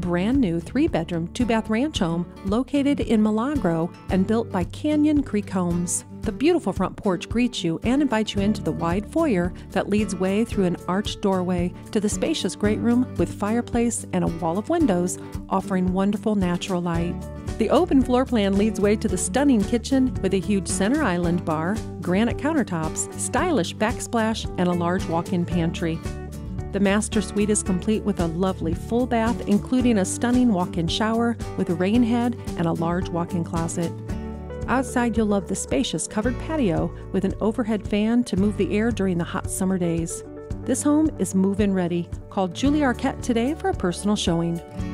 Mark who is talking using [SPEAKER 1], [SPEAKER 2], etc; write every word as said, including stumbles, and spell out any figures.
[SPEAKER 1] brand new three-bedroom, two-bath ranch home located in Milagro and built by Canyon Creek Homes. The beautiful front porch greets you and invites you into the wide foyer that leads way through an arched doorway to the spacious great room with fireplace and a wall of windows offering wonderful natural light. The open floor plan leads way to the stunning kitchen with a huge center island bar, granite countertops, stylish backsplash, and a large walk-in pantry. The master suite is complete with a lovely full bath, including a stunning walk-in shower with a rain head and a large walk-in closet. Outside, you'll love the spacious covered patio with an overhead fan to move the air during the hot summer days. This home is move-in ready. Call Julie Arquette today for a personal showing.